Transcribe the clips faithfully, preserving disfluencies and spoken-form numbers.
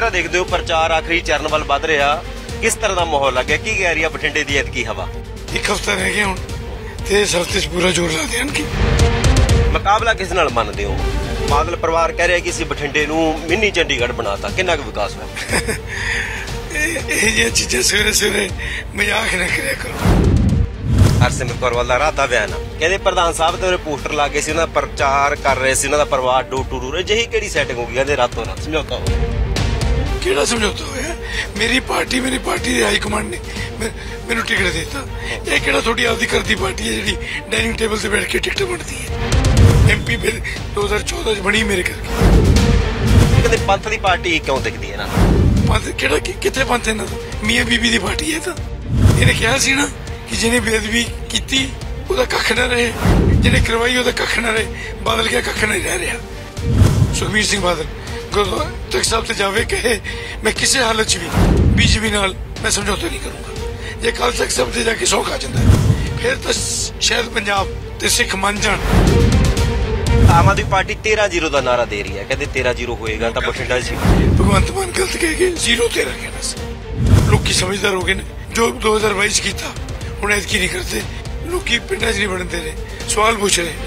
तरह देखते हो प्रचार आखिरी चरण वाल वध रहा, किस तरह का माहौल लग गया, की कह रही है बठिंडे की ऐतकी हवा? एक हफ्ता रह गया हुण ते इस हफ्ते पूरा जोर ला देण की मुकाबला किस नाल मनदे हो? बादल परिवार कह रहा कि असीं बठिंडे नूं मिनी चंडीगढ़ बनाता, किन्ना क विकास होया? ਇਹ ਜਿਹੀਆਂ ਚੀਜ਼ਾਂ ਸਵੇਰੇ ਸਵੇਰੇ ਮਜ਼ਾਕ ਨਾ ਕਰਿਆ ਕਰੋ। हरसिमरत कौर वाला रात का बयान कहते प्रधान साहब ते पोस्टर ला के उन्होंने प्रचार कर रहे थे, परिवार डोर टू डोर अजिही किहड़ी सैटिंग होगी? कहते रातों रात समझौता हो किहड़ा समझौता होया? मेरी पार्टी मेरी पार्टी दे हाई कमांड ने मैनूं टिकट देता। ये किहड़ा थोड़ी आपदी करदी पार्टी है जिहड़ी डाइनिंग टेबल ते बैठ के टिकट बनती है? एम पी फिर दो हजार चौदह च बनी मेरे करके। कहते पंथ की पार्टी क्यों दिखती है ना? पंथ किहड़ा कित्थे पंथ इन्हां दा? मियां बीबी दी पार्टी है। तां इहने कहा सी ना कि जिन्हें बेअदबी की ਉਹਦਾ ਕੱਖ ਨਾ ਰਹੇ, ਜਿਹਨੇ ਕਰਵਾਈ ਉਹਦਾ ਕੱਖ ਨਾ ਰਹੇ। ਬਾਦਲ ਕਿਹਾ ਕੱਖ ਨਹੀਂ ਰਹਿ ਰਿਹਾ। ਸੁਖਬੀਰ ਸਿੰਘ ਬਾਦਲ ਗੁਰਦੁਆਰਾ ਤਖਤ ਸਾਹਿਬ ਤੇ ਜਾਵੇ ਕਹੇ ਮੈਂ ਕਿਸੇ ਹਾਲਤ 'ਚ ਵੀ ਬੀਜੇਪੀ ਨਾਲ ਮੈਂ ਸਮਝੌਤਾ ਨਹੀਂ ਕਰੂੰਗਾ। ਜੇ ਕੱਲ ਤੱਕ ਸਭ ਤੇ ਜਾ ਕੇ ਸੌ ਖਾ ਜਾਂਦਾ ਫਿਰ ਤਾਂ ਸ਼ਾਇਦ ਪੰਜਾਬ ਤੇ ਸਿੱਖ ਮੰਨ ਜਾਣ। ਆਮ ਆਦਮੀ ਪਾਰਟੀ तेरह जीरो ਦਾ ਨਾਰਾ ਦੇ ਰਹੀ ਹੈ, ਕਹਿੰਦੇ तेरह जीरो ਹੋਏਗਾ ਤਾਂ ਬਠਿੰਡਾ ਜੀ। ਭਗਵੰਤ ਮਾਨ ਗਲਤ ਕਹਿ ਕੇ ਜ਼ੀਰੋ तेरह ਕਹਿਣਾ ਸੀ। ਲੋਕੀ ਸਮਝਦਾਰ ਹੋ ਗਏ ਨੇ, ਜੋ दो हज़ार बाईस ਕੀਤਾ ਹੁਣ ਐਤਕੀ ਨਹੀਂ ਕਰਦੇ। ਲੋਕੀ ਪਿੰਡਾਂ 'ਚ ਨਹੀਂ ਬਣਦੇ ਨੇ, ਸਵਾਲ ਪੁੱਛ ਰਹੇ।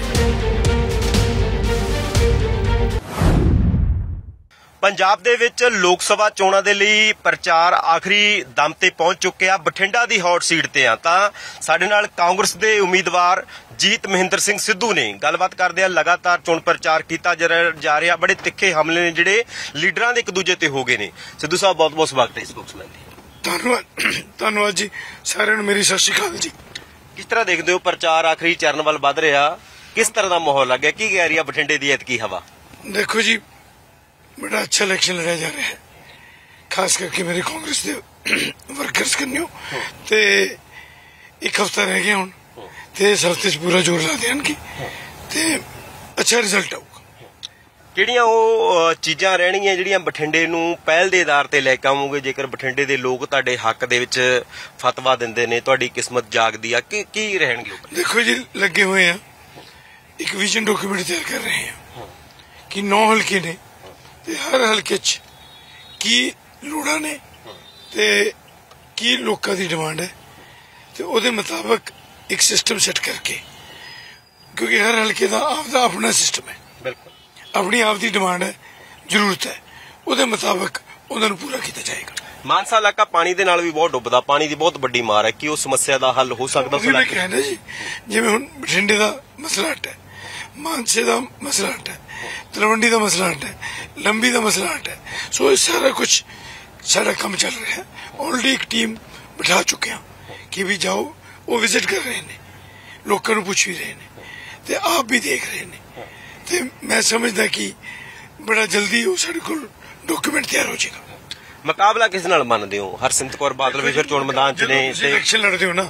ਪੰਜਾਬ ਦੇ ਵਿੱਚ ਲੋਕ ਸਭਾ ਚੋਣਾਂ ਦੇ ਲਈ ਪ੍ਰਚਾਰ ਆਖਰੀ ਦਮ ਤੇ ਪਹੁੰਚ ਚੁੱਕਿਆ। ਬਠਿੰਡਾ ਦੀ ਹੌਟ ਸੀਟ ਤੇ ਆ ਤਾਂ ਸਾਡੇ ਨਾਲ ਕਾਂਗਰਸ ਦੇ ਉਮੀਦਵਾਰ ਜੀਤ ਮਹਿੰਦਰ ਸਿੰਘ ਸਿੱਧੂ ਨੇ ਗੱਲਬਾਤ ਕਰਦੇ ਆ। ਲਗਾਤਾਰ ਚੋਣ ਪ੍ਰਚਾਰ ਕੀਤਾ ਜਾ ਰਿਹਾ, ਬੜੇ ਤਿੱਖੇ ਹਮਲੇ ਨੇ ਜਿਹੜੇ ਲੀਡਰਾਂ ਦੇ ਇੱਕ ਦੂਜੇ ਤੇ ਹੋ ਗਏ ਨੇ। ਸਿੱਧੂ ਸਾਹਿਬ ਬਹੁਤ ਬਹੁਤ ਸਵਾਗਤ ਹੈ ਸਪੋਕਸਮੈਨ ਦੀ। ਧੰਨਵਾਦ ਧੰਨਵਾਦ ਜੀ ਸਾਰਿਆਂ ਨੂੰ, ਮੇਰੀ ਸਤਿ ਸ਼੍ਰੀ ਅਕਾਲ ਜੀ। किस तरह देखते हो प्रचार आखिरी चरण वाल वध रहा, किस तरह का माहौल लग गया, की कह रही है बठिंडे की ऐतकी हवा? देखो जी बड़ा अच्छा इलेक्शन लड़ाया जा रहा है, खास करके मेरे कांग्रेस के वर्कर्स कन्यो ते एक हफ्ता रह गया हुण ते इस हफ्ते पूरा जोर ला देण की ते अच्छा रिजल्ट आऊगा। ਕਿਹੜੀਆਂ ਉਹ ਚੀਜ਼ਾਂ ਰਹਿਣਗੀਆਂ ਜਿਹੜੀਆਂ ਬਠਿੰਡੇ ਨੂੰ ਪਹਿਲ ਦੇ ਆਧਾਰ ਤੇ ਲੈ ਕੇ ਆਵੋਗੇ? ਜੇਕਰ ਬਠਿੰਡੇ ਦੇ ਲੋਕ ਤੁਹਾਡੇ ਹੱਕ ਦੇ ਵਿੱਚ ਫਤਵਾ ਦਿੰਦੇ ਨੇ, ਤੁਹਾਡੀ ਕਿਸਮਤ ਜਾਗਦੀ ਆ, ਕੀ ਕੀ ਰਹਿਣਗੇ? ਦੇਖੋ ਜੀ ਲੱਗੇ ਹੋਏ ਆ, ਇੱਕ ਵਿਜ਼ਨ ਡਾਕੂਮੈਂਟ ਤਿਆਰ ਕਰ ਰਹੇ ਆ ਕਿ ਨੌ ਹਲਕੇ ਨੇ ਤੇ ਹਰ ਹਲਕੇ 'ਚ ਕੀ ਲੋੜਾਂ ਨੇ ਤੇ ਕੀ ਲੋਕਾਂ ਦੀ ਡਿਮਾਂਡ ਹੈ ਤੇ ਉਹਦੇ ਮੁਤਾਬਕ ਇੱਕ ਸਿਸਟਮ ਸੈੱਟ ਕਰਕੇ, ਕਿਉਂਕਿ ਹਰ ਹਲਕੇ ਦਾ ਆਪਦਾ ਆਪਣਾ ਸਿਸਟਮ ਹੈ, ਆਪਣੀ ਆਪ ਦੀ ਡਿਮਾਂਡ ਹੈ, ਜ਼ਰੂਰਤ ਹੈ, ਉਹਦੇ ਮੁਤਾਬਕ ਉਹਨਾਂ ਨੂੰ ਪੂਰਾ ਕੀਤਾ ਜਾਏਗਾ। ਮਾਨਸਾ ਇਲਾਕਾ ਪਾਣੀ ਦੇ ਨਾਲ ਵੀ ਬਹੁਤ ਡੁੱਬਦਾ, ਪਾਣੀ ਦੀ ਬਹੁਤ ਵੱਡੀ ਮਾਰ ਹੈ, ਕਿ ਉਹ ਸਮੱਸਿਆ ਦਾ ਹੱਲ ਹੋ ਸਕਦਾ? ਮੈਂ ਕਹਿੰਦਾ ਜੀ ਜਿਵੇਂ ਹੁਣ ਬਠਿੰਡੇ ਦਾ ਮਸਲਾ ਹੱਟ ਹੈ, ਮਾਨਸੇ ਦਾ ਮਸਲਾ ਹੱਟ ਹੈ, ਤਲਵੰਡੀ ਦਾ ਮਸਲਾ ਹੱਟ ਹੈ, ਲੰਬੀ ਦਾ ਮਸਲਾ ਹੱਟ ਹੈ। ਸੋ ਇਹ ਸਾਰਾ ਕੁਝ ਸਾਡਾ ਕੰਮ ਚੱਲ ਰਿਹਾ ਹੈ। ਆਲਰੇਡੀ ਇੱਕ ਟੀਮ ਬਿਠਾ ਚੁੱਕੇ ਹਾਂ ਕਿ ਵੀ ਜਾਓ, ਉਹ ਵਿਜ਼ਿਟ ਕਰ ਰਹੇ ਨੇ, ਲੋਕਾਂ ਨੂੰ ਪੁੱਛ ਵੀ ਰਹੇ ਨੇ ਤੇ ਆਪ ਵੀ ਦੇਖ ਰਹੇ ਨੇ ਤੇ ਮੈਂ ਸਮਝਦਾ ਕਿ ਬੜਾ ਜਲਦੀ ਉਹ ਸਾਡੇ ਕੋਲ ਡਾਕੂਮੈਂਟ ਤਿਆਰ ਹੋ ਜਾਏਗਾ। ਮੁਕਾਬਲਾ ਕਿਸ ਨਾਲ ਮੰਨਦੇ ਹੋ? ਹਰਸਿਮਰਤ ਕੌਰ ਬਾਦਲ ਵੀ ਫਿਰ ਚੋਣ ਮੈਦਾਨ 'ਚ ਨੇ, ਇਲੈਕਸ਼ਨ ਲੜਦੇ ਹੋ ਨਾ,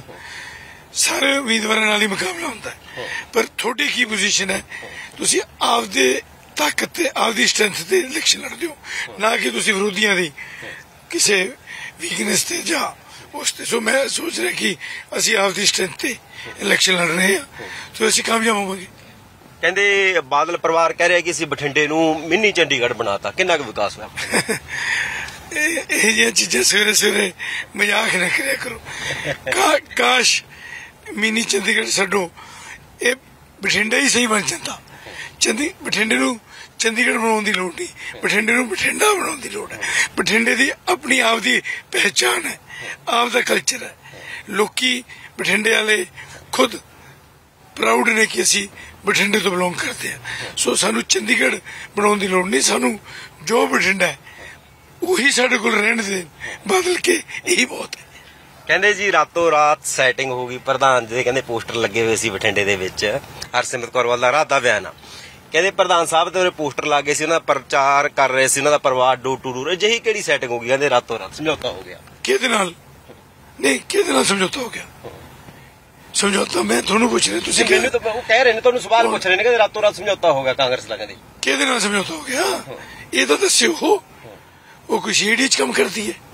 ਸਾਰੇ ਉਮੀਦਵਾਰਾਂ ਨਾਲ ਹੀ ਮੁਕਾਬਲਾ ਹੁੰਦਾ ਹੈ, ਪਰ ਤੁਹਾਡੀ ਕੀ ਪੋਜੀਸ਼ਨ ਹੈ? ਤੁਸੀਂ ਆਪਦੇ ਤਾਕਤ ਤੇ ਆਪਦੀ ਸਟਰੈਂਥ ਤੇ ਇਲੈਕਸ਼ਨ ਲੜਦੇ ਹੋ, ਨਾ ਕਿ ਤੁਸੀਂ ਵਿਰੋਧੀਆਂ ਦੀ ਕਿਸੇ ਵੀਕਨੈਸ ਤੇ ਜਾਂ ਉਸ ਤੇ। ਸੋ ਮੈਂ ਸੋਚ ਰਿਹਾ ਕਿ ਅਸੀਂ ਆਪਦੀ ਸਟਰੈਂਥ ਤੇ ਇਲੈਕਸ਼ਨ ਲੜ ਰਹੇ ਹਾਂ ਤੇ ਅਸੀਂ ਕਾਮਯਾਬ ਹੋਵਾਂਗੇ। ਕਹਿੰਦੇ ਬਾਦਲ ਪਰਿਵਾਰ ਕਹਿ ਰਿਹਾ ਕਿ ਅਸੀਂ ਬਠਿੰਡੇ ਨੂੰ ਮਿੰਨੀ ਚੰਡੀਗੜ੍ਹ ਬਣਾਤਾ, ਕਿੰਨਾ ਕੁ ਵਿਕਾਸ ਹੋਇਆ? ਇਹ ਜਿਹੀਆਂ ਚੀਜ਼ਾਂ ਸਵੇਰੇ ਸਵੇਰੇ ਮਜ਼ਾਕ ਨਾ ਕਰਿਆ ਕਰੋ। ਕਾਸ਼ ਮਿੰਨੀ ਚੰਡੀਗੜ੍ਹ ਛੱਡੋ, ਇਹ ਬਠਿੰਡਾ ਹੀ ਸਹੀ ਬਣ ਜਾਂਦਾ। ਚੰਦੀ ਬਠਿੰਡੇ ਨੂੰ ਚੰਡੀਗੜ੍ਹ ਬਣਾਉਣ ਦੀ ਲੋੜ ਨਹੀਂ, ਬਠਿੰਡੇ ਨੂੰ ਬਠਿੰਡਾ ਬਣਾਉਣ ਦੀ ਲੋੜ ਹੈ। ਬਠਿੰਡੇ ਦੀ ਆਪਣੀ ਆਪ ਦੀ ਪਹਿਚਾਣ ਹੈ, ਆਪ ਦਾ ਕਲਚਰ ਹੈ। ਲੋਕੀ ਬਠਿੰਡੇ ਵਾਲੇ ਖੁਦ ਪ੍ਰਾਊਡ ਨੇ ਕਿ ਅਸੀਂ ਬਠਿੰਡੇ ਤੋਂ ਬਿਲੋਂਗ ਕਰਦੇ ਆ। ਸੋ ਸਾਨੂੰ ਚੰਡੀਗੜ੍ਹ ਬਣਾਉਣ ਦੀ ਲੋੜ ਨਹੀਂ, ਸਾਨੂੰ ਜੋ ਬਠਿੰਡਾ ਹੈ ਉਹੀ ਸਾਡੇ ਕੋਲ ਰਹਿਣ ਦੇ, ਬਦਲ ਕੇ ਇਹੀ ਬਹੁਤ ਹੈ। ਕਹਿੰਦੇ ਜੀ ਰਾਤੋਂ ਰਾਤ ਸੈਟਿੰਗ ਹੋ ਗਈ, ਪ੍ਰਧਾਨ ਜੀ ਦੇ ਕਹਿੰਦੇ ਪੋਸਟਰ ਲੱਗੇ ਹੋਏ ਸੀ ਬਠਿੰਡੇ ਦੇ ਵਿੱਚ। ਹਰਸਿਮਰਤ ਕੌਰ ਵਾਲਾ ਰਾਤ ਦਾ ਬਿਆਨ ਆ, ਕਹਿੰਦੇ ਪ੍ਰਧਾਨ ਸਾਹਿਬ ਤੇ ਪੋਸਟਰ ਲੱਗੇ ਸੀ, ਉਹਨਾਂ ਦਾ ਪ੍ਰਚਾਰ ਕਰ ਰਹੇ ਸੀ, ਉਹਨਾਂ ਦਾ ਪਰਿਵਾਰ ਡੋਰ ਟੂ ਡੋਰ ਅਜਿਹੀ ਕਿਹੜੀ ਸੈਟਿੰਗ ਹੋ ਗਈ? ਕਹਿੰਦੇ ਰਾਤੋਂ ਰਾਤ ਸਮਝੌਤਾ ਹੋ ਗਿਆ। ਕਿਹਦੇ ਨਾਲ? ਨਹੀਂ ਕਿਹਦੇ ਨਾਲ ਸਮਝੌਤਾ ਹੋ ਗਿਆ? ਸਮਝੌਤਾ ਮੈਂ ਤੁਹਾਨੂੰ ਪੁੱਛ ਰਿਹਾ, ਤੁਸੀਂ ਮੈਨੂੰ ਤਾਂ ਉਹ ਕਹਿ ਰਹੇ ਨੇ, ਤੁਹਾਨੂੰ ਸਵਾਲ ਪੁੱਛ ਰਹੇ ਨੇ ਕਿ ਰਾਤੋਂ ਰਾਤ ਸਮਝੌਤਾ ਹੋ ਗਿਆ ਕਾਂਗਰਸ ਦਾ। ਕਹਿੰਦੇ ਕਿਹਦੇ ਨਾਲ ਸਮਝੌਤਾ ਹੋ ਗਿਆ ਇਹ ਤਾਂ ਦੱਸਿਓ। ਉਹ ਕੋਈ ਸ਼ੇੜੀ 'ਚ ਕੰਮ ਕਰਦੀ ਹੈ,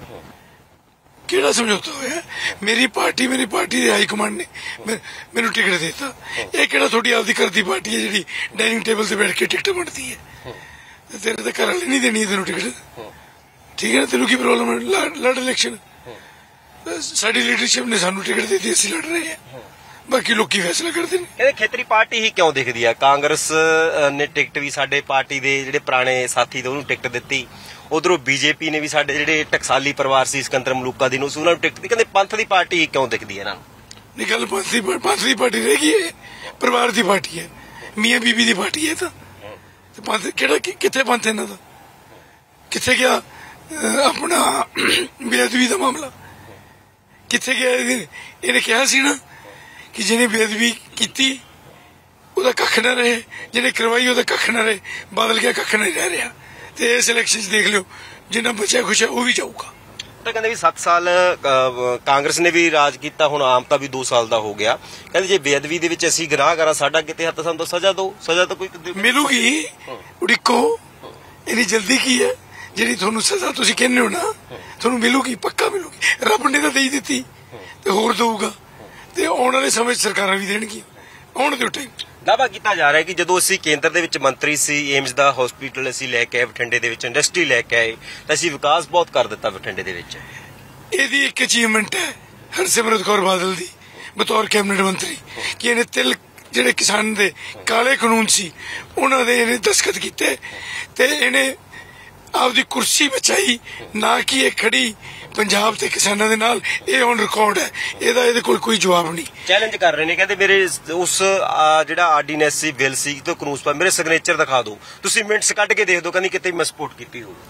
ਕਿਹੜਾ ਸਮਝੌਤਾ ਹੋਇਆ? ਮੇਰੀ ਪਾਰਟੀ ਮੇਰੀ ਪਾਰਟੀ ਦੇ ਹਾਈ ਕਮਾਂਡ ਨੇ ਮੈਨੂੰ ਟਿਕਟ ਦਿੱਤਾ। ਇਹ ਕਿਹੜਾ ਤੁਹਾਡੀ ਆਪਦੀ ਕਰਦੀ ਪਾਰਟੀ ਹੈ ਜਿਹੜੀ ਡਾਈਨਿੰਗ ਟੇਬਲ ਤੇ ਬੈਠ ਕੇ ਟਿਕਟ ਵੰਡਦੀ ਹੈ? ਤੇਰੇ ਤਾਂ ਘਰ ਵਾਲੇ ਨਹੀਂ ਦੇਣੀ ਤੈਨੂੰ ਟਿਕਟ, ठीक है ना, तेन की प्रॉब्लम है, लड़ इलेक्शन। साडी लीडरशिप ने सानू टिकट दी थी, असं लड़ रहे हैं, बाकी लोग फैसला करते हैं। ਕਹਿੰਦੇ ਖੇਤਰੀ ਪਾਰਟੀ ਹੀ ਕਿਉਂ ਦਿਖਦੀ ਆ? ਕਾਂਗਰਸ ਅ, ਨੇ ਟਿਕਟ ਵੀ ਸਾਡੇ ਪਾਰਟੀ ਦੇ ਜਿਹੜੇ ਪੁਰਾਣੇ ਸਾਥੀ ਦੇ ਉਹਨੂੰ ਟਿਕਟ ਦਿੱਤੀ, ਉਧਰੋਂ ਬੀਜੇਪੀ ਨੇ ਵੀ ਸਾਡੇ ਜਿਹੜੇ ਟਕਸਾਲੀ ਪਰਿਵਾਰ ਸੀ ਸਿਕੰਦਰ ਮਲੂਕਾ ਦੀ ਨੂੰ ਉਹਨਾਂ ਨੂੰ ਟਿਕਟ ਦਿੱਤੀ। ਕਹਿੰਦੇ ਪੰਥ ਦੀ ਪਾਰਟੀ ਹੀ ਕਿਉਂ ਦਿਖਦੀ ਹੈ ਇਹਨਾਂ ਨੂੰ? नहीं गल पंथ की पंथ की पार्टी रहेगी, परिवार की पार्टी है, मियाँ बीबी की पार्टी है। तो पंथ केड़ा किथे पंथ इन्हां दा किथे गया? अपना बेअदबी का मामला किथे गया? इन्हें कहा सी ना कि जिन्हें बेअदबी की ओहदा कख ना रहे, जिन्हें करवाई ओहदा कख ना रहे। बादल क्या कख नहीं रह रहा। तो इस इलेक्शन देख लो, जिन्ना बचा खुश है वो भी जाऊगा। ਤਾਂ ਕਹਿੰਦੇ ਵੀ ਸੱਤ ਸਾਲ ਕਾਂਗਰਸ ਨੇ ਵੀ ਰਾਜ ਕੀਤਾ, ਹੁਣ ਆਮ ਤਾਂ ਵੀ ਦੋ ਸਾਲ ਦਾ ਹੋ ਗਿਆ। ਕਹਿੰਦੇ ਜੇ ਬੇਅਦਬੀ ਦੇ ਵਿੱਚ ਅਸੀਂ ਗੁਨਾਹ ਕਰਾਂ, ਸਾਡਾ ਕਿਤੇ ਹੱਥ, ਸਾਨੂੰ ਤਾਂ ਸਜ਼ਾ ਦਿਓ। ਸਜ਼ਾ ਤਾਂ ਕੋਈ ਮਿਲੂਗੀ, ਉਡੀਕੋ। ਇੰਨੀ ਜਲਦੀ ਕੀ ਹੈ? ਜਿਹੜੀ ਤੁਹਾਨੂੰ ਸਜ਼ਾ ਤੁਸੀਂ ਕਹਿੰਦੇ ਹੋ ਨਾ, ਤੁਹਾਨੂੰ ਮਿਲੂਗੀ, ਪੱਕਾ ਮਿਲੂਗੀ। ਰੱਬ ਨੇ ਤਾਂ ਦੇ ਹੀ ਦਿੱਤੀ ਤੇ ਹੋਰ ਦਊਗਾ, ਤੇ ਆਉਣ ਵਾਲੇ ਸਮੇਂ 'ਚ ਸਰਕਾਰਾਂ ਵੀ ਦੇਣਗੀਆਂ। ਆਉਣ ਦਿਓ ਟਾਈਮ। ਦਾਅਵਾ ਕੀਤਾ ਜਾ ਰਿਹਾ ਕਿ ਜਦੋਂ ਅਸੀਂ ਕੇਂਦਰ ਦੇ ਵਿੱਚ ਮੰਤਰੀ ਸੀ, ਏਮਜ਼ ਦਾ ਹਸਪੀਟਲ ਅਸੀਂ ਲੈ ਕੇ ਆਏ ਬਠਿੰਡੇ ਦੇ ਵਿੱਚ, ਇੰਡਸਟਰੀ ਲੈ ਕੇ ਆਏ, ਤਾਂ ਅਸੀਂ ਵਿਕਾਸ ਬਹੁਤ ਕਰ ਦਿੱਤਾ ਬਠਿੰਡੇ ਦੇ ਵਿੱਚ। ਇਹਦੀ ਇੱਕ ਅਚੀਵਮੈਂਟ ਹੈ ਹਰਸਿਮਰਤ ਕੌਰ ਬਾਦਲ ਦੀ ਬਤੌਰ ਕੈਬਨਿਟ ਮੰਤਰੀ, ਕਿ ਇਹਨੇ ਤਿਲ ਜਿਹੜੇ ਕਿਸਾਨ ਦੇ ਕਾਲੇ ਕਾਨੂੰਨ ਸੀ ਉਹਨਾਂ ਦੇ ਇਹਨੇ ਦਸਤਖਤ ਕੀਤੇ, ਤੇ ਇਹਨੇ ਆਪਦੀ ਕੁਰਸੀ ਬਚਾਈ, ਨਾ ਕਿ ਇਹ ਖੜੀ ਪੰਜਾਬ ਤੇ ਕਿਸਾਨਾਂ ਦੇ ਨਾਲ। ਇਹ ਹੁਣ ਰਿਕਾਰਡ ਹੈ ਇਹਦਾ, ਇਹਦੇ ਕੋਲ ਕੋਈ ਜਵਾਬ ਨਹੀਂ। ਚੈਲੰਜ ਕਰ ਰਹੇ ਨੇ, ਕਹਿੰਦੇ ਮੇਰੇ ਉਸ ਜਿਹੜਾ ਆਰਡੀਨੈਂਸ ਸੀ, ਬਿੱਲ ਸੀ ਤੇ ਕਾਨੂੰਨ ਪਰ ਮੇਰੇ ਸਿਗਨੇਚਰ ਦਿਖਾ ਦਿਓ, ਤੁਸੀਂ ਮਿੰਟਸ ਕੱਢ ਕੇ ਦੇਖ ਦਿਓ, ਕਹਿੰਦੀ ਕਿਤੇ ਮੈਂ ਸਪੋਰਟ ਕੀਤੀ ਹੋਊ।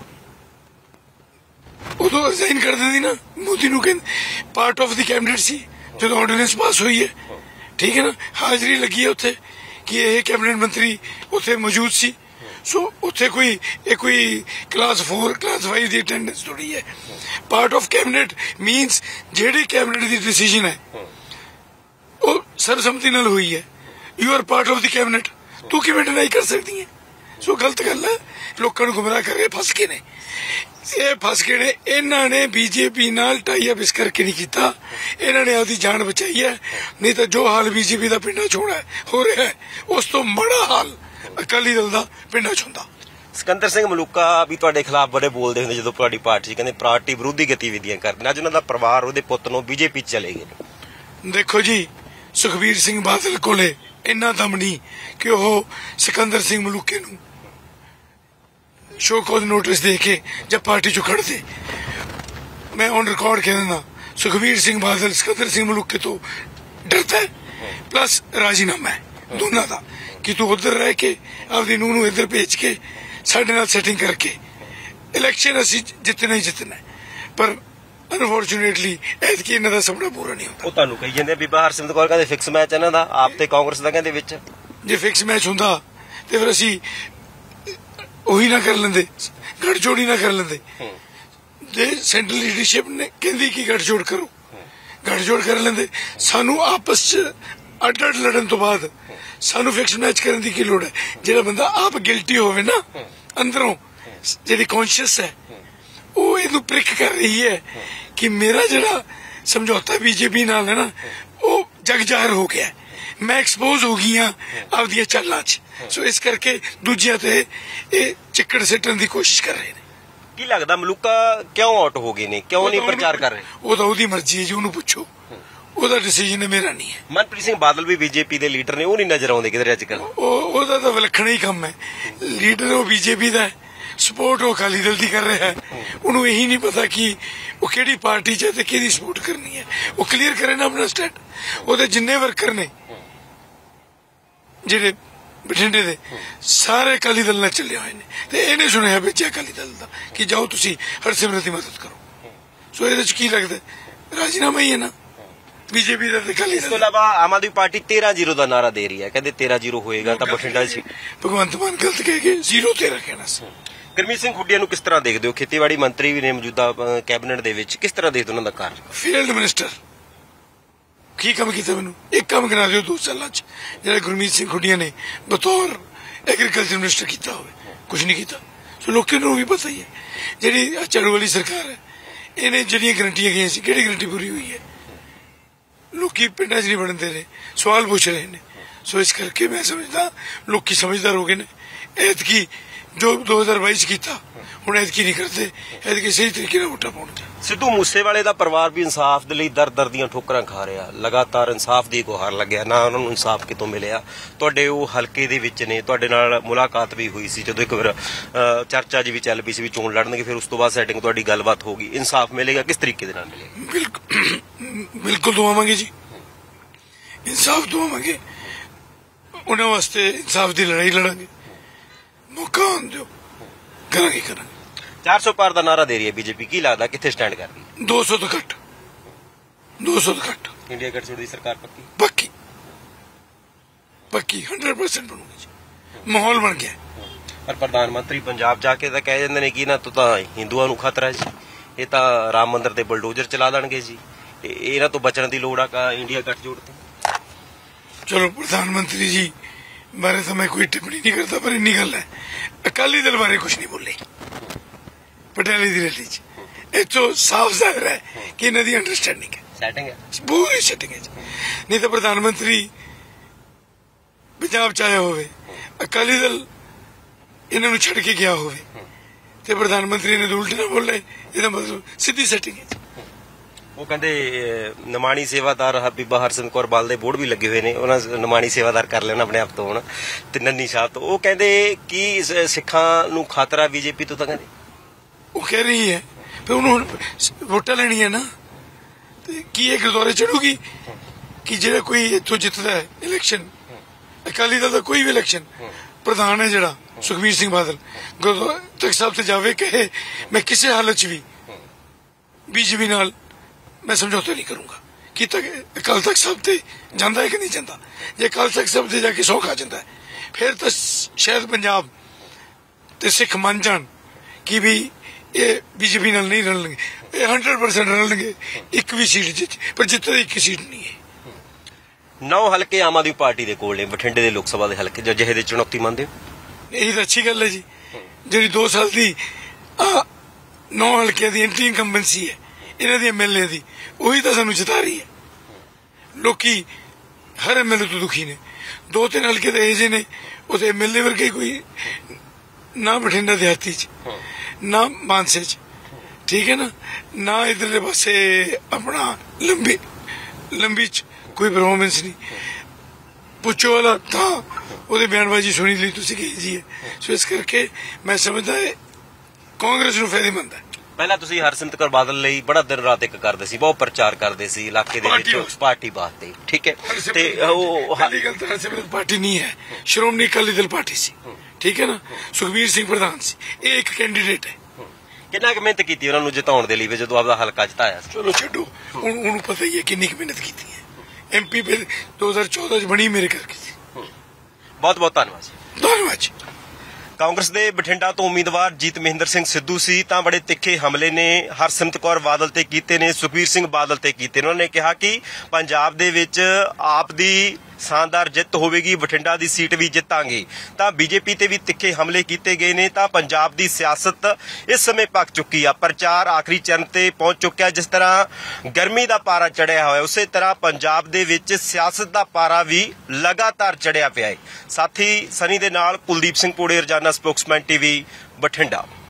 ਉਦੋਂ ਰਿਜ਼ਾਈਨ ਕਰ ਦਿੰਦੀ ਨਾ, ਮੋਦੀ ਨੂੰ ਕਹਿੰਦੇ ਪਾਰਟ ਆਫ ਦੀ ਕੈਬਨਿਟ ਸੀ ਜਦੋਂ ਆਰਡੀਨੈਂਸ ਪਾਸ ਹੋਈ ਹੈ, ਠੀਕ ਹੈ ਨਾ, ਹਾਜ਼ਰੀ ਲੱਗੀ ਹੈ ਉੱਥੇ ਕਿ ਇਹ ਕੈਬਨਿਟ ਮੰਤਰੀ ਉੱਥੇ ਮੌਜੂਦ ਸੀ। ਸੋ ਉੱਥੇ ਕੋਈ ਇਹ ਕੋਈ ਕਲਾਸ फोर ਕਲਾਸ फाइव ਦੀ ਅਟੈਂਡੈਂਸ ਥੋੜੀ ਹੈ। ਪਾਰਟ ਆਫ ਕੈਬਨਿਟ ਮੀਨਸ ਜਿਹੜੀ ਕੈਬਨਿਟ ਦੀ ਡਿਸੀਜਨ ਹੈ ਉਹ ਸਰਬਸੰਮਤੀ ਨਾਲ ਹੋਈ ਹੈ। You are part of the cabinet, ਤੂੰ ਕਿਵੇਂ ਡਿਨਾਈ ਕਰ ਸਕਦੀ ਹੈ? ਸੋ ਗਲਤ ਗੱਲ ਹੈ, ਲੋਕਾਂ ਨੂੰ ਗੁੰਮਰਾਹ ਕਰ ਰਹੇ, ਫਸ ਕੇ ਨੇ ਇਹ ਫਸ ਗਏ ਨੇ। ਇਹਨਾਂ ਨੇ ਬੀਜੇਪੀ ਨਾਲ ਟਾਈ ਅਪ ਇਸ ਕਰਕੇ ਨਹੀਂ ਕੀਤਾ, ਇਹਨਾਂ ਨੇ ਆਪਦੀ ਜਾਨ ਬਚਾਈ ਹੈ। ਨਹੀਂ ਤਾਂ ਜੋ ਹਾਲ ਬੀਜੇਪੀ ਦਾ ਪਿੰਡਾਂ 'ਚ ਹੋਣਾ ਹੋ ਰਿਹਾ ਹੈ, ਉਸ ਤੋਂ ਮਾੜਾ ਹਾਲ ਅਕਾਲੀ ਦਲ ਦਾ ਪਿੰਡਾਂ 'ਚ ਹੁੰਦਾ। ਸਿਕੰਦਰ ਸਿੰਘ ਮਲੂਕਾ ਵੀ ਤੁਹਾਡੇ ਖਿਲਾਫ ਬੜੇ ਬੋਲਦੇ ਹੁੰਦੇ ਜਦੋਂ ਤੁਹਾਡੀ ਪਾਰਟੀ ਕਹਿੰਦੇ ਪਾਰਟੀ ਵਿਰੋਧੀ ਗਤੀਵਿਧੀਆਂ ਕਰਦੇ। ਅੱਜ ਉਹਨਾਂ ਦਾ ਪਰਿਵਾਰ, ਉਹਦੇ ਪੁੱਤ ਨੂੰ ਬੀਜੇਪੀ 'ਚ ਚਲੇ ਗਏ। ਦੇਖੋ ਜੀ, ਸੁਖਬੀਰ ਸਿੰਘ ਬਾਦਲ ਕੋਲੇ ਇੰਨਾ ਦਮ ਨਹੀਂ ਕਿ ਉਹ ਸਿਕੰਦਰ ਸਿੰਘ ਮਲੂਕੇ ਨੂੰ ਸ਼ੋ ਕਾਜ਼ ਨੋਟਿਸ ਦੇ ਕੇ ਜਾਂ ਪਾਰਟੀ 'ਚੋਂ ਕੱਢ ਦੇ। ਮੈਂ ਔਨ ਰਿਕਾਰਡ ਕਹਿ ਦਿੰਦਾ, ਸੁਖਬੀਰ ਸਿੰਘ ਬਾਦਲ ਸਿਕੰਦਰ ਸਿੰਘ ਮਲੂਕੇ ਤੋਂ ਡਰਦਾ ਹੈ, ਪਲੱਸ ਰਾਜੀਨਾਮਾ ਹੈ ਦੋਨਾਂ ਦਾ ਕਿ ਤੂੰ ਉਧਰ ਰਹਿ ਕੇ ਆਪਦੀ ਨੂੰਹ ਨੂੰ ਇੱਧਰ ਭੇਜ ਕੇ ਸਾਡੇ ਨਾਲ ਸੈਟਿੰਗ ਕਰਕੇ ਇਲੈਕਸ਼ਨ ਅਸੀਂ ਜਿੱਤਣਾ ਹੀ ਜਿੱਤਣਾ। ਪਰ ਅਨਫੋਰਚੂਨੇਟਲੀ ਐਤਕੀ ਇਹਨਾਂ ਦਾ ਸੁਪਨਾ ਪੂਰਾ ਨਹੀਂ ਹੁੰਦਾ। ਉਹ ਤੁਹਾਨੂੰ ਕਹੀ ਜਾਂਦੇ ਬੀਬਾ ਹਰਸਿਮਰਤ ਕੌਰ ਕਹਿੰਦੇ ਫਿਕਸ ਮੈਚ ਇਹਨਾਂ ਦਾ, ਆਪ ਤੇ ਕਾਂਗਰਸ ਦਾ ਕਹਿੰਦੇ ਵਿੱਚ। ਜੇ ਫਿਕਸ ਮੈਚ ਹੁੰਦਾ ਤੇ ਫਿਰ ਅਸੀਂ ਉਹੀ ਨਾ ਕਰ ਲੈਂਦੇ, ਗੱਠਜੋੜ ਹੀ ਨਾ ਕਰ ਲੈਂਦੇ। ਜੇ ਸੈਂਟਰਲ ਲੀਡਰਸ਼ਿਪ ਨੇ ਕਹਿੰਦੀ ਕਿ ਗੱਠਜੋੜ ਕਰੋ, ਗੱਠਜੋੜ ਕਰ ਲੈਂਦੇ। ਸਾਨੂੰ ਆਪਸ 'ਚ ਅੱਡ ਅੱਡ ਲੜਨ ਤੋਂ ਬਾਅਦ ਸਾਨੂੰ ਫਿਕਸ ਮੈਚ ਕਰਨ ਦੀ ਕੀ ਲੋੜ ਹੈ? ਜਿਹੜਾ ਬੰਦਾ ਆਪ ਗਿਲਟੀ ਹੋਵੇ ਨਾ ਅੰਦਰੋਂ, ਜਿਹੜੀ ਕੌਨਸ਼ੀਅਸ ਹੈ, ਉਹ ਇਹਨੂੰ ਪ੍ਰਿਕ ਕਰ ਰਹੀ ਹੈ ਕਿ ਮੇਰਾ ਜਿਹੜਾ ਸਮਝੌਤਾ ਬੀਜੇਪੀ ਨਾਲ ਹੈ ਨਾ ਉਹ ਜਗ ਜ਼ਾਹਰ ਹੋ ਗਿਆ, ਮੈਂ ਐਕਸਪੋਜ਼ ਹੋ ਗਈ ਹਾਂ ਆਪਦੀਆਂ ਚਾਲਾਂ 'ਚ। ਸੋ ਇਸ ਕਰਕੇ ਦੂਜਿਆਂ ਤੇ ਇਹ ਚਿੱਕੜ ਸਿੱਟਣ ਦੀ ਕੋਸ਼ਿਸ਼ ਕਰ ਰਹੇ ਨੇ। ਕੀ ਲੱਗਦਾ ਮਲੂਕਾ ਕਿਉਂ ਆਊਟ ਹੋ ਗਏ ਨੇ, ਕਿਉਂ ਨਹੀਂ ਪ੍ਰਚਾਰ ਕਰ ਰਹੇ? ਉਹ ਤਾਂ ਉਹਦੀ ਮਰਜ਼ੀ ਹੈ ਜੀ, ਉਹਨੂੰ ਪੁੱਛੋ, ਉਹਦਾ ਡਿਸੀਜਨ ਹੈ, ਮੇਰਾ ਨਹੀਂ ਹੈ। ਮਨਪ੍ਰੀਤ ਸਿੰਘ ਬਾਦਲ ਵੀ ਬੀਜੇਪੀ ਦੇ ਲੀਡਰ ਨੇ, ਉਹ ਨਹੀਂ ਨਜ਼ਰ ਆਉਂਦੇ ਕਿਧਰੇ ਅੱਜ ਕੱਲ। ਉਹ ਉਹਦਾ ਤਾਂ ਵਿਲੱਖਣ ਹੀ ਕੰਮ ਹੈ, ਲੀਡਰ ਉਹ ਬੀਜੇਪੀ ਦਾ ਹੈ, ਸਪੋਰਟ ਉਹ ਅਕਾਲੀ ਦਲ ਦੀ ਕਰ ਰਿਹਾ ਹੈ। ਉਹਨੂੰ ਇਹੀ ਨਹੀਂ ਪਤਾ ਕਿ ਉਹ ਕਿਹੜੀ ਪਾਰਟੀ 'ਚ ਹੈ ਤੇ ਕਿਹਦੀ ਸਪੋਰਟ ਕਰਨੀ ਹੈ। ਉਹ ਕਲੀਅਰ ਕਰੇ ਨਾ ਆਪਣਾ ਸਟੈਂਡ। ਉਹਦੇ ਜਿੰਨੇ ਵਰਕਰ ਨੇ ਜਿਹੜੇ ਬਠਿੰਡੇ ਦੇ, ਸਾਰੇ ਅਕਾਲੀ ਦਲ ਨਾਲ ਚੱਲੇ ਹੋਏ ਨੇ, ਤੇ ਇਹਨੇ ਸੁਣਿਆ ਵਿੱਚ ਅਕਾਲੀ ਦਲ ਦਾ ਕਿ ਜਾਓ ਤੁਸੀਂ ਹਰਸਿਮਰਤ ਦੀ ਮਦਦ ਕਰੋ। ਸੋ ਇਹਦੇ 'ਚ ਕੀ ਲੱਗਦਾ? ਰਾਜੀਨਾਮਾ ਹੀ ਹੈ ਨਾ ਬੀਜੇਪੀ ਦਾ ਤੇ ਅਕਾਲੀ ਦਲ। ਇਸ ਤੋਂ ਇਲਾਵਾ ਆਮ ਆਦਮੀ ਪਾਰਟੀ ਤੇਰਾਂ ਜ਼ੀਰੋ ਦਾ ਨਾਰਾ ਦੇ ਰਹੀ ਹੈ, ਕਹਿੰਦੇ ਤੇਰਾਂ ਜ਼ੀਰੋ ਹੋਏਗਾ ਤਾਂ ਬਠਿੰਡਾ 'ਚ। ਭਗਵੰਤ ਮਾਨ ਗਲਤ ਕਹਿ ਕੇ ਜ਼ੀਰੋ ਤੇਰਾਂ ਕਹਿਣਾ ਸੀ। ਗੁਰਮੀਤ ਸਿੰਘ ਖੁੱਡੀਆਂ ਨੂੰ ਕਿਸ ਤਰ੍ਹਾਂ ਦੇਖਦੇ ਹੋ? ਖੇਤੀਬਾੜੀ ਮੰਤਰੀ ਵੀ ਨੇ ਮੌਜੂਦਾ ਕੈਬਨਿਟ ਦੇ ਵਿੱਚ, ਕਿਸ ਤਰ੍ਹਾਂ ਦੇਖਦੇ ਉਹਨਾਂ ਦਾ ਕਾਰਜ? ਫੀਲਡ ਮਿਨਿਸਟਰ ਕੀ ਕੰਮ ਕੀਤਾ? ਮੈਨੂੰ ਇੱਕ ਕੰਮ ਕਰਾ ਦਿਓ ਦੋ ਸਾਲਾਂ 'ਚ ਜਿਹੜਾ ਗੁਰਮੀਤ ਸਿੰਘ ਖੁੱਡੀਆਂ ਨੇ ਬਤੌਰ ਐਗਰੀਕਲਚਰ ਮਿਨਿਸਟਰ ਕੀਤਾ ਹੋਵੇ। ਕੁਝ ਨਹੀਂ ਕੀਤਾ। ਸੋ ਲੋਕਾਂ ਨੂੰ ਵੀ ਪਤਾ ਹੀ ਹੈ ਜਿਹੜੀ ਝਾੜੂ ਵਾਲੀ ਸਰਕਾਰ ਹੈ, ਇਹਨੇ ਜਿਹੜੀਆਂ ਗਰੰਟੀਆਂ ਗਈਆਂ ਸੀ, ਕਿਹੜੀ ਗਰੰਟੀ ਪੂਰੀ ਹੋਈ ਹੈ? ਲੋਕੀ ਪਿੰਡਾਂ 'ਚ ਨਹੀਂ ਬਣਦੇ ਨੇ, ਸਵਾਲ ਪੁੱਛ ਰਹੇ ਨੇ। ਸੋ ਇਸ ਕਰਕੇ ਮੈਂ ਸਮਝਦਾ ਲੋਕੀ ਸਮਝਦਾਰ ਹੋ ਗਏ ਨੇ। ਐਤਕੀ ਜੋ ਦੋ ਹਜ਼ਾਰ ਬਾਈ 'ਚ ਕੀਤਾ ਹੁਣ ਐਤਕੀ ਨਹੀਂ ਕਰਦੇ, ਐਤਕੀ ਸਹੀ ਤਰੀਕੇ ਨਾਲ ਵੋਟਾਂ ਪਾਉਣਗੇ। ਸਿੱਧੂ ਮੂਸੇਵਾਲੇ ਦਾ ਪਰਿਵਾਰ ਵੀ ਇਨਸਾਫ ਦੇ ਲਈ ਦਰ ਦਰ ਦੀਆਂ ਠੋਕਰਾਂ ਖਾ ਰਿਹਾ, ਲਗਾਤਾਰ ਇਨਸਾਫ ਦੀ ਗੁਹਾਰ ਲੱਗਿਆ, ਨਾ ਉਹਨਾਂ ਨੂੰ ਇਨਸਾਫ ਕਿਤੋਂ ਮਿਲਿਆ। ਤੁਹਾਡੇ ਉਹ ਹਲਕੇ ਦੇ ਵਿੱਚ ਨੇ, ਤੁਹਾਡੇ ਨਾਲ ਮੁਲਾਕਾਤ ਵੀ ਹੋਈ ਸੀ ਜਦੋਂ ਇੱਕ ਵਾਰ ਅ, ਚਰਚਾ ਜੀ ਵੀ ਚੱਲ ਪਈ ਸੀ ਵੀ ਚੋਣ ਲੜਨਗੇ, ਫਿਰ ਉਸ ਤੋਂ ਬਾਅਦ ਸੈਟਿੰਗ ਤੁਹਾਡੀ ਗੱਲਬਾਤ ਹੋ ਗਈ। ਇਨਸਾਫ ਮਿਲੇਗਾ, ਕਿਸ ਤਰੀਕੇ ਦੇ ਨਾਲ ਮਿਲੇਗਾ? ਬਿਲਕੁਲ ਬਿਲਕੁਲ ਦਵਾਵਾਂਗੇ ਜੀ, ਇਨਸਾਫ ਦਵਾਵਾਂਗੇ। ਉਹਨਾਂ ਵਾਸਤੇ ਇਨਸਾਫ ਦੀ ਲੜਾਈ ਲੜਾਂਗੇ, ਮੌਕਾ ਆਉਣ ਦਿਓ, ਕਰਾਂਗੇ ਕਰਾਂਗੇ। ਚਾਰ ਸੌ ਪਾਰ ਦਾ ਨਾਰਾ ਦੇ ਰਹੀ ਹੈ ਬੀਜੇਪੀ, ਕੀ ਲੱਗਦਾ ਕਿੱਥੇ ਸਟੈਂਡ ਕਰਦੀ ਹੈ? ਦੋ ਸੌ ਤੋਂ ਘੱਟ, ਦੋ ਸੌ ਤੋਂ ਘੱਟ। ਇੰਡੀਆ ਗੱਠਜੋੜ ਦੀ ਸਰਕਾਰ ਪੱਕੀ ਪੱਕੀ ਪੱਕੀ ਹੰਡਰਡ ਪਰਸੈਂਟ ਬਣੂਗੀ ਜੀ, ਮਾਹੌਲ ਬਣ ਗਿਆ। ਪਰ ਪ੍ਰਧਾਨ ਮੰਤਰੀ ਪੰਜਾਬ ਜਾ ਕੇ ਤਾਂ ਕਹਿ ਜਾਂਦੇ ਨੇ ਕਿ ਨਾ ਤੂੰ ਤਾਂ ਹਿੰਦੂਆਂ ਨੂੰ ਖਤਰਾ ਜੀ, ਇਹ ਤਾਂ ਰਾਮ ਮੰਦਿਰ ਤੇ ਬਲਡੋਜ਼ਰ ਚਲਾ ਦੇਣਗੇ ਜੀ, ਇਹਨਾਂ ਤੋਂ ਬਚਣ ਦੀ ਲੋੜ ਆ ਕਾ ਇੰਡੀਆ ਗੱਠਜੋੜ ਤੋਂ। ਚਲੋ ਪ੍ਰਧਾਨ ਮੰਤਰੀ ਜੀ ਬਾਰੇ ਤਾਂ ਮੈਂ ਕੋਈ ਟਿੱਪਣੀ ਨਹੀਂ ਕਰਦਾ, ਪਰ ਇੰਨੀ ਗੱਲ ਹੈ ਅਕਾਲੀ ਦਲ ਬਾਰੇ ਕੁਝ ਨਹੀਂ ਬੋਲੇ ਪਟਿਆਲੇ ਦੀ ਰੈਲੀ 'ਚ। ਇੱਥੋਂ ਸਾਫ਼ ਜ਼ਾਹਿਰ ਹੈ ਕਿ ਇਹਨਾਂ ਦੀ ਅੰਡਰਸਟੈਂਡਿੰਗ ਹੈ, ਸੈਟਿੰਗ ਹੈ, ਪੂਰੀ ਸੈਟਿੰਗ ਹੈ। ਨਹੀਂ ਤਾਂ ਪ੍ਰਧਾਨ ਮੰਤਰੀ ਪੰਜਾਬ 'ਚ ਆਇਆ ਹੋਵੇ, ਅਕਾਲੀ ਦਲ ਇਹਨਾਂ ਨੂੰ ਛੱਡ ਕੇ ਗਿਆ ਹੋਵੇ ਤੇ ਪ੍ਰਧਾਨ ਮੰਤਰੀ ਨੇ ਉਲਟ ਨਾ ਬੋਲੇ, ਇਹਦਾ ਮਤਲਬ ਸਿੱਧੀ ਸੈਟਿੰਗ ਹੈ। ਉਹ ਕਹਿੰਦੇ ਨਿਮਾਣੀ ਸੇਵਾਦਾਰ ਬੀਬਾ ਹਰਸਿਮਰਤ ਕੌਰ ਬਾਦਲ ਦੇ ਬੋਰਡ ਵੀ ਲੱਗੇ ਹੋਏ ਨੇ, ਉਹਨਾਂ ਨਿਮਾਣੀ ਸੇਵਾਦਾਰ ਕਰ ਲੈਣ ਆਪਣੇ ਆਪ ਤੋਂ ਹੁਣ, ਤੇ ਨੰਨੀ ਸ਼ਾਹ ਤੋਂ। ਉਹ ਕਹਿੰਦੇ ਕਿ ਸਿੱਖਾਂ ਨੂੰ ਖਤਰਾ ਬੀਜੇਪੀ ਤੋਂ, ਤਾਂ ਕਹਿੰਦੇ ਉਹ ਕਹਿ ਰਹੀ ਹੈ ਫਿਰ ਉਹਨੂੰ ਹੁਣ ਵੋਟਾਂ ਲੈਣੀਆਂ ਨਾ, ਤੇ ਕੀ ਇਹ ਗੁਰਦੁਆਰੇ ਚੜੂਗੀ ਕਿ ਜਿਹੜਾ ਕੋਈ ਇੱਥੋਂ ਜਿੱਤਦਾ ਹੈ ਇਲੈਕਸ਼ਨ, ਅਕਾਲੀ ਦਲ ਦਾ ਕੋਈ ਵੀ ਇਲੈਕਸ਼ਨ, ਪ੍ਰਧਾਨ ਹੈ ਜਿਹੜਾ ਸੁਖਬੀਰ ਸਿੰਘ ਬਾਦਲ, ਗੁਰਦੁਆਰਾ ਤਖਤ ਸਾਹਿਬ ਤੇ ਜਾਵੇ ਕਹੇ ਮੈਂ ਕਿਸੇ ਹਾਲਤ 'ਚ ਵੀ ਬੀਜੇਪੀ ਨਾਲ ਮੈਂ ਸਮਝੌਤਾ ਨਹੀਂ ਕਰੂੰਗਾ। ਕਿ ਤੱਕ ਅਕਾਲ ਤਖਤ ਸਾਹਿਬ ਤੇ ਜਾਂਦਾ ਹੈ ਕਿ ਨਹੀਂ ਜਾਂਦਾ? ਜੇ ਅਕਾਲ ਤਖਤ ਸਾਹਿਬ ਤੇ ਜਾ ਕੇ ਸੌ ਖਾ ਜਾਂਦਾ ਹੈ, ਫਿਰ ਤਾਂ ਸ਼ਾਇਦ ਪੰਜਾਬ ਤੇ ਸਿੱਖ ਮੰਨ ਜਾਣ ਕਿ ਵੀ ਇਹ ਬੀਜੇਪੀ ਨਾਲ ਨਹੀਂ ਰਲਣਗੇ। ਇਹ ਹੰਡਰਡ ਪਰਸੈਂਟ ਰਲਣਗੇ, ਇੱਕ ਵੀ ਸੀਟ ਜਿੱਤ, ਪਰ ਜਿੱਤਦੇ ਇੱਕ ਸੀਟ ਨਹੀਂ ਹੈ। ਨੌ ਹਲਕੇ ਆਮ ਆਦਮੀ ਪਾਰਟੀ ਦੇ ਕੋਲ ਨੇ, ਬਠਿੰਡੇ ਦੇ ਲੋਕ ਸਭਾ ਦੇ ਹਲਕੇ, ਜੋ ਜਿਹੇ ਦੇ ਚੁਣੌਤੀ ਮੰਨਦੇ ਹੋ? ਇਹ ਤਾਂ ਅੱਛੀ ਗੱਲ ਹੈ ਜੀ, ਜਿਹੜੀ ਦੋ ਸਾਲ ਦੀ ਨੌ ਹਲਕਿਆਂ ਦੀ ਐਂਟੀ ਇਨਕੰਬੈਂਸੀ ਹੈ ਇਹਨਾਂ ਦੀ ਐਮਐਲਏ ਦੀ, ਉਹੀ ਤਾਂ ਸਾਨੂੰ ਜਿਤਾ ਰਹੀ ਹੈ। ਲੋਕੀ ਹਰ ਐਮਐਲਏ ਤੋਂ ਦੁਖੀ ਨੇ। ਦੋ ਤਿੰਨ ਹਲਕੇ ਤਾਂ ਇਹੋ ਜਿਹੇ ਨੇ, ਉਹਦੇ ਐਮਐਲਏ ਵਰਗੇ ਕੋਈ ਨਾ ਬਠਿੰਡਾ ਦਿਹਾਤੀ 'ਚ, ਨਾ ਮਾਨਸੇ 'ਚ, ਠੀਕ ਹੈ ਨਾ, ਨਾ ਇਧਰਲੇ ਪਾਸੇ ਆਪਣਾ ਲੰਬੀ ਲੰਬੀ 'ਚ ਕੋਈ ਪਰਫਾਰਮੈਂਸ ਨਹੀਂ। ਪੁੱਛੋ ਵਾਲਾ ਤਾਂ ਉਹਦੀ ਬਿਆਨਬਾਜ਼ੀ ਸੁਣੀ ਲਈ ਤੁਸੀਂ ਕਹੀ ਜੀ ਹੈ। ਸੋ ਇਸ ਕਰਕੇ ਮੈਂ ਸਮਝਦਾ ਹੈ ਕਾਂਗਰਸ ਨੂੰ ਫਾਇਦੇਮੰਦ ਹੈ। ਪਹਿਲਾਂ ਤੁਸੀਂ ਹਰਸਿਮਰਤ ਕੌਰ ਬਾਦਲ ਲਈ ਬੜਾ ਦਿਨ ਰਾਤ ਇੱਕ ਕਰਦੇ ਸੀ, ਬਹੁਤ ਪ੍ਰਚਾਰ ਕਰਦੇ ਸੀ ਇਲਾਕੇ ਦੇ ਵਿੱਚ ਪਾਰਟੀ ਵਾਸਤੇ, ਠੀਕ ਹੈ, ਤੇ ਉਹ ਹਰਸਿਮਰਤ ਪਾਰਟੀ ਨਹੀਂ ਹੈ, ਸ਼੍ਰੋਮਣੀ ਅਕਾਲੀ ਦਲ ਪਾਰਟੀ ਸੀ, ਠੀਕ ਹੈ ਨਾ, ਸੁਖਬੀਰ ਸਿੰਘ ਪ੍ਰਧਾਨ ਸੀ, ਇਹ ਇੱਕ ਕੈਂਡੀਡੇਟ ਹੈ। ਕਿੰਨਾ ਕੁ ਮਿਹਨਤ ਕੀਤੀ ਉਹਨਾਂ ਨੂੰ ਜਿਤਾਉਣ ਦੇ ਲਈ ਜਦੋਂ ਆਪਦਾ ਹਲਕਾ ਜਿਤਾਇਆ ਸੀ? ਚਲੋ ਛੱਡੋ, ਹੁਣ ਉਹਨੂੰ ਪਤਾ ਹੀ ਹੈ ਕਿੰਨੀ ਕੁ ਮਿਹਨਤ ਕੀਤੀ ਹੈ। ਐਮਪੀ ਦੋ ਹਜ਼ਾਰ ਚੌਦਾਂ 'ਚ ਬਣੀ ਮੇਰੇ ਕਰਕੇ ਸੀ। ਬਹੁਤ ਬਹੁਤ ਧੰਨਵਾਦ ਜੀ। ਧੰਨਵਾਦ ਜੀ। ਕਾਂਗਰਸ ਦੇ ਬਠਿੰਡਾ ਤੋਂ ਉਮੀਦਵਾਰ ਜੀਤ ਮਹਿੰਦਰ ਸਿੰਘ ਸਿੱਧੂ ਸੀ ਤਾਂ ਬੜੇ ਤਿੱਖੇ ਹਮਲੇ ਨੇ ਹਰਸਿਮਰਤ ਕੌਰ ਬਾਦਲ ਤੇ ਕੀਤੇ ਨੇ, ਸੁਖਬੀਰ ਸਿੰਘ ਬਾਦਲ ਤੇ ਕੀਤੇ ਨੇ। ਉਹਨਾਂ ਨੇ ਕਿਹਾ ਕਿ ਪੰਜਾਬ ਦੇ ਵਿੱਚ ਆਪ ਦੀ ਸ਼ਾਨਦਾਰ ਜਿੱਤ ਹੋਵੇਗੀ, ਬਠਿੰਡਾ ਦੀ ਸੀਟ ਵੀ ਜਿੱਤਾਂਗੇ। ਤਾਂ ਬੀਜੇਪੀ ਤੇ ਵੀ ਤਿੱਖੇ ਹਮਲੇ ਕੀਤੇ ਗਏ ਨੇ। ਤਾਂ ਪੰਜਾਬ ਦੀ ਸਿਆਸਤ ਇਸ ਸਮੇਂ ਪੱਕ ਚੁੱਕੀ ਆ, ਪ੍ਰਚਾਰ ਆਖਰੀ ਚਰਨ ਤੇ ਪਹੁੰਚ ਚੁੱਕਿਆ। ਜਿਸ ਤਰ੍ਹਾਂ ਗਰਮੀ ਦਾ ਪਾਰਾ ਚੜਿਆ ਹੋਇਆ, ਉਸੇ ਤਰ੍ਹਾਂ ਪੰਜਾਬ ਦੇ ਵਿੱਚ ਸਿਆਸਤ ਦਾ ਪਾਰਾ ਵੀ ਲਗਾਤਾਰ ਚੜਿਆ ਪਿਆ ਹੈ। ਸਾਥੀ ਸਨੀ ਦੇ ਨਾਲ ਕੁਲਦੀਪ ਸਿੰਘ ਪੋੜੇ, ਰੋਜ਼ਾਨਾ ਸਪੋਕਸਮੈਨ ਟੀਵੀ, ਬਠਿੰਡਾ।